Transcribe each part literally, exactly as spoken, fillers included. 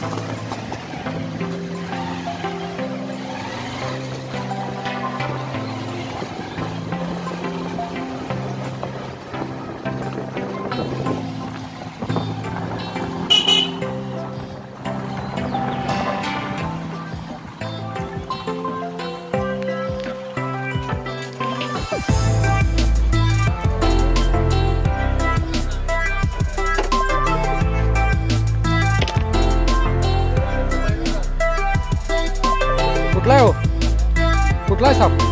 कुठला आहे हो कुठला आहे साप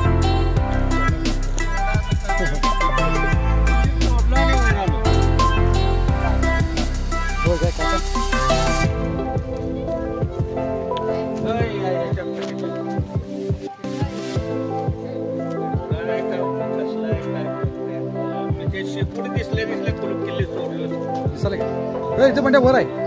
हो काय काय शेपूट दिसले दिसले कुलूप किल्ले सोडलं दिसलं का इथे म्हणजे वर आहे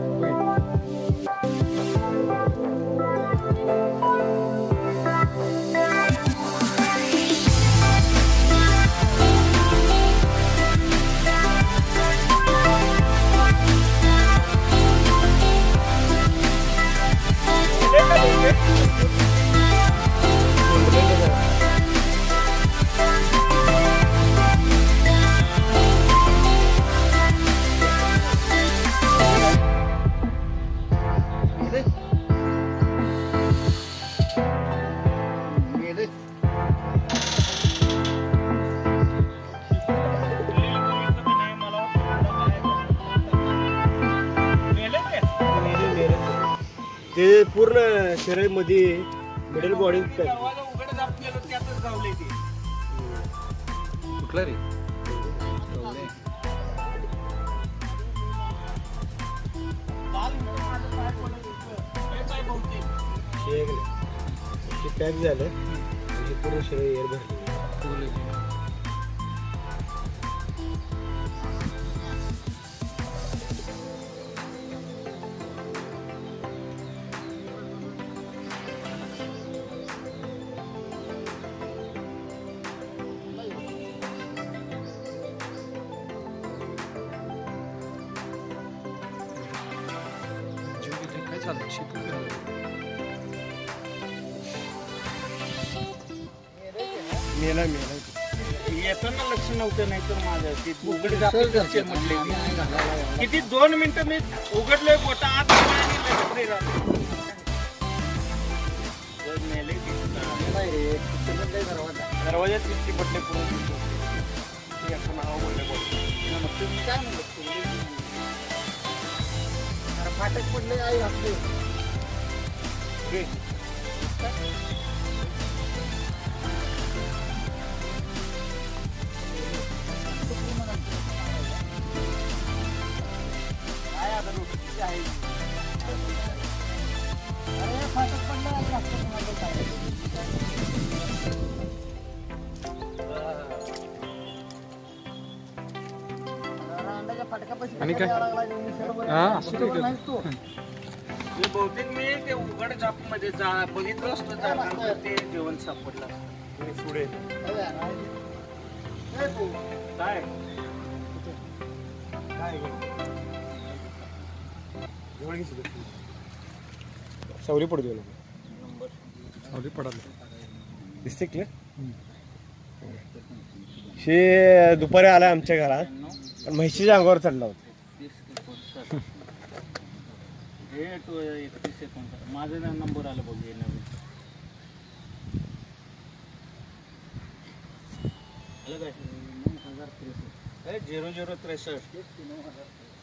ते पूर्ण शरीर मध्ये मिडल बॉडी कुठला रे पॅक झालं पूर्ण शरीर एअर भरले मेला मेला येताना लक्ष नव्हतं नाही तर माझं उघड म्हटले किती दोन मिनिटं मी उघडलोय बोटा आत मेले दरवाजात किती पडले पूर्ण नाव बोलले तुम्ही काय म्हणलं फाटक पडले आई आपले आणि काय हा असं बहुतेक मी ते उघड जाप मध्ये जा बघितलं असतं जाताना ते जेवण सापडलं पुढे काय काय सावली पडतो सावली पडाल दिसते क्लिअर हे दुपारी आला आमच्या घरात म्हशीच्या अंगावर चढला होता माझा नंबर आला बघ झिरो झिरो त्रेसष्ट